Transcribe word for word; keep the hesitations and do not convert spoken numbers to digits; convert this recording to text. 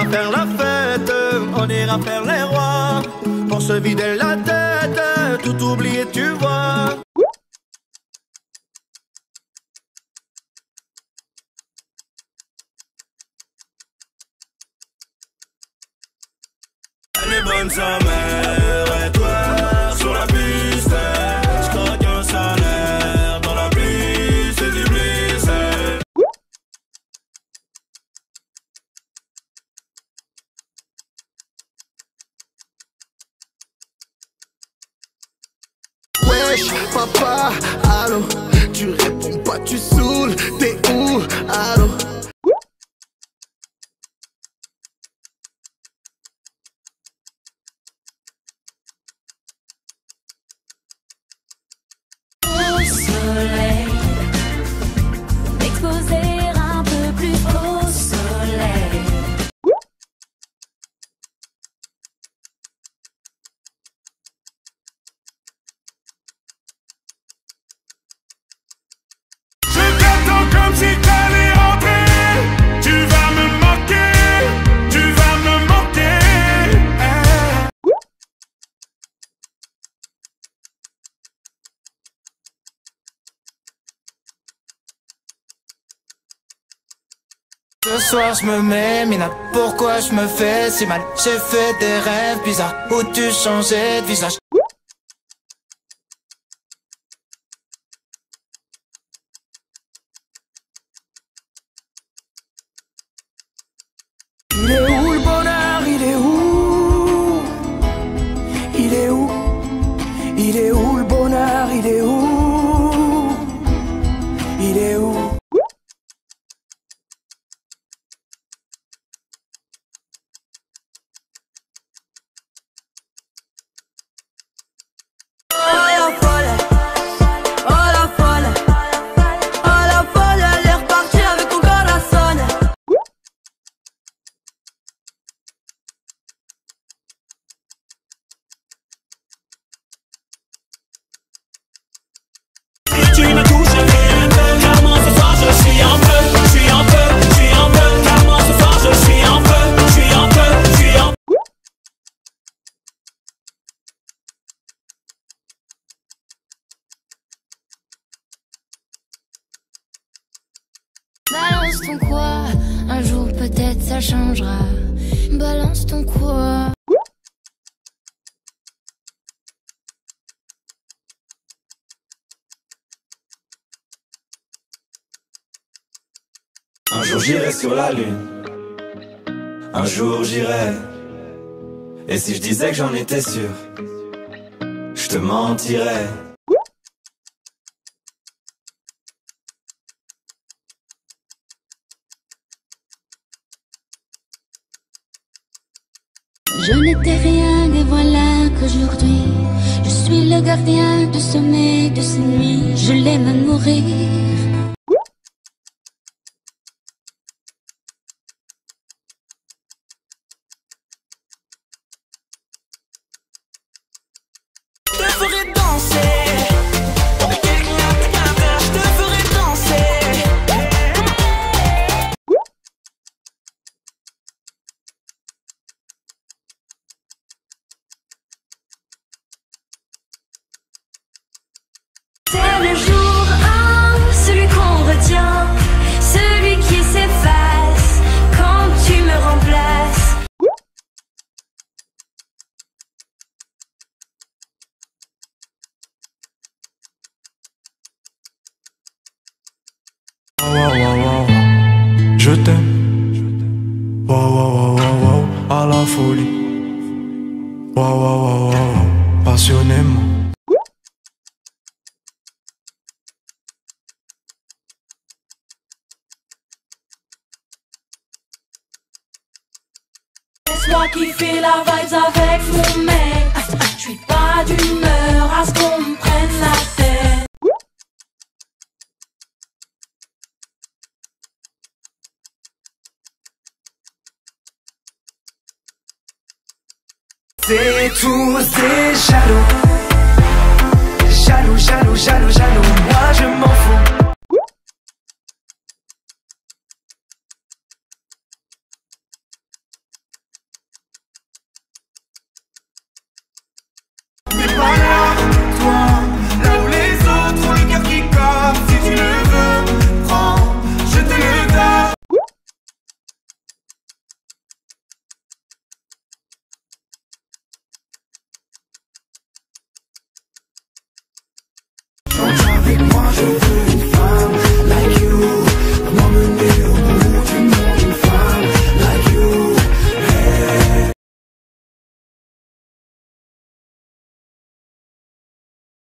faire la fête, on ira faire les rois, pour se vider la tête, tout oublier tu vois. Elle est bonne sa mère, et toi sur la piste, je croque un salaire dans la pluie, c'est du bliss. Wesh, papa, allô, tu réponds pas, tu saoules, t'es où, allô? Au soleil, m'exposer un peu plus au soleil. Je t'attends comme si t'allais rentrer, tu vas me manquer, tu vas me manquer. Ce soir je me mets mina, pourquoi je me fais si mal? J'ai fait des rêves bizarres où tu changeais de visage. Il est où le bonheur, il est où? Il est où? Il est où le bonheur, il est où? Il est où? Tu me touches un peu, clairement ce soir je suis en feu, je suis en feu, je suis en feu, clairement ce soir je suis en feu, je suis en feu, je suis en feu. Balance ton quoi, un jour peut-être ça changera. Balance ton quoi. Un jour j'irai sur la lune, un jour j'irai. Et si je disais que j'en étais sûr, je te mentirais. Je n'étais rien et voilà qu'aujourd'hui je suis le gardien du sommeil de ces nuits. Je l'aime à mourir. Je te ferai danser avec quelqu'un de capteur, je te ferai danser. C'est le jour un, celui qu'on retient, celui qui s'efface quand tu me remplaces. Wow, wow, wow, je t'aime. Wow, wow, wow, wow, wow, à la folie. Wow, wow, wow, wow, wow, passionnément. Laisse-moi kiffer la vibes avec mon mec. Je suis pas d'humeur à ce qu'on me prenne la tête. C'est tous des jaloux, jaloux, jaloux, jaloux, jaloux. Moi je m'en